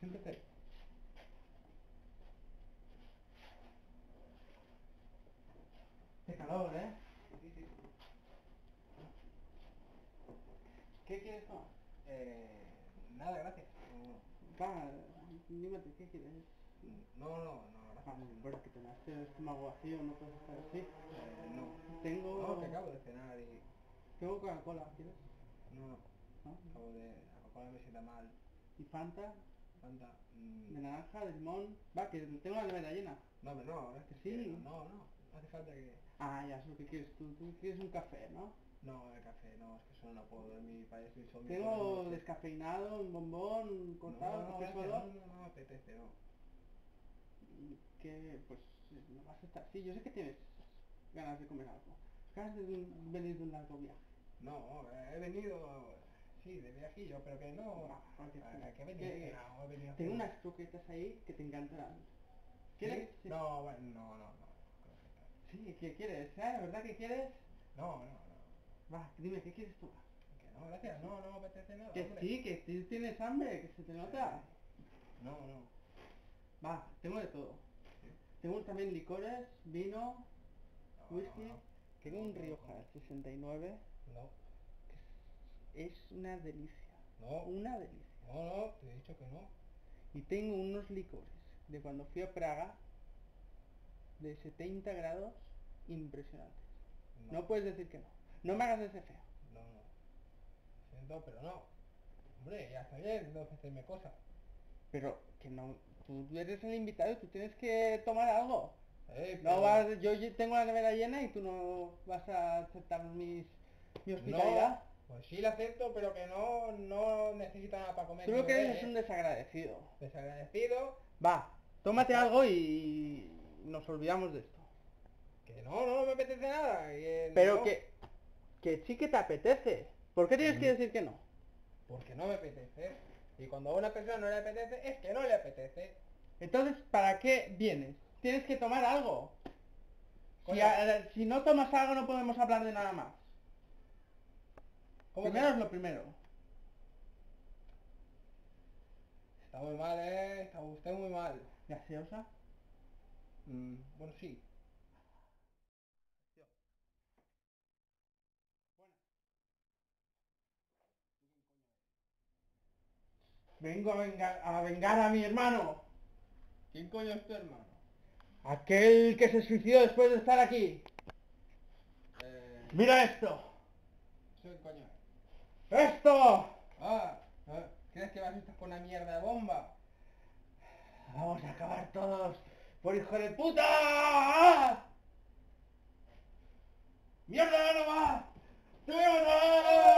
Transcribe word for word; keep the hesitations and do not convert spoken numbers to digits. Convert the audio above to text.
Empecé. Qué calor, ¿eh? Sí, sí. ¿Qué quieres tomar? Eh, nada, gracias. Va, dime, ¿qué quieres? No, no, no, no, gracias. Vale, bueno, que tengas el estómago vacío, no puedes estar así. Eh, no. Tengo... No, que acabo de cenar y... Tengo Coca-Cola, ¿quieres? No, no. ¿No? Acabo de... La Coca-Cola me sienta mal. ¿Y Fanta? Fanta... mm, ¿De naranja, de limón? Va, que tengo la nevera llena. No, hombre, no, es que Sí. quiero. No, no. No hace falta que... Ah, ya sé lo que quieres tú. Tú quieres un café, ¿no? No, el café, no, es que eso no puedo. En mi país soy insomnio por Tengo las noches. descafeinado, un bombón, un No, cortado, no, café gracias, solo. no, no, no me apetece, no. Que, pues, no vas a estar... Sí, yo sé que tienes ganas de comer algo. Ganas de un- venir de un largo viaje. No, eh, he venido... Sí, de viajillo, pero que no... Va, porque ¿A qué he que- venido? que- Que no, he venido a Tengo hacer- unas croquetas ahí que te encantarán. ¿Sí? ¿Quieres? Sí. No, bueno, no, no, no. Croquetas. Sí, ¿qué quieres? ¿Eh? ¿Verdad que quieres? No, no, no. Va, dime, ¿qué quieres tomar? Que no, gracias, no, no me apetece nada, Que hombre. sí, que tú tienes hambre, que se te nota. No, no. Va, tengo de todo. ¿Sí? Tengo también licores, vino, No, whisky. no, no. Tengo No, un no, Rioja no. sesenta y nueve. No, que es, es una delicia. no, Una delicia. no, no, te he dicho que no. Y tengo unos licores de cuando fui a Praga de setenta grados impresionantes. No, No puedes decir que no. No me hagas ese feo. no, no. Siento, pero no. Hombre, ya está bien, no ofrecerme cosas. Pero que no, tú eres el invitado y tú tienes que tomar algo. Eh, No pero- vas, yo ye- tengo la nevera llena y tú no vas a aceptar mis, mi hospitalidad. No, pues sí la acepto, pero que no, no necesita nada para comer. Tú ni lo que beber, eres es ¿eh? un desagradecido. Desagradecido. Va, tómate algo y nos olvidamos de esto. Que no, no me apetece nada. y, eh, Pero no, que, que sí que te apetece. ¿Por qué tienes que Mm. decir que no? Porque no me apetece. Y cuando a una persona no le apetece, es que no le apetece. Entonces, ¿para qué vienes? Tienes que tomar algo. Si, Coño. a- si no tomas algo no podemos hablar de nada más. ¿Cómo Primero que? es lo primero. Está muy mal, eh. Está usted muy mal. ¿Gaseosa? Mm, bueno, sí. Vengo a vengar, a vengar a mi hermano. ¿Quién coño es tu hermano? Aquel que se suicidó después de estar aquí. Eh... Mira esto. Soy coño. ¡Esto! Ah, ah, ¿crees que vas a estar con una mierda de bomba? Vamos a acabar todos por hijo de puta. ¡Mierda, no va! ¡Te voy a matar!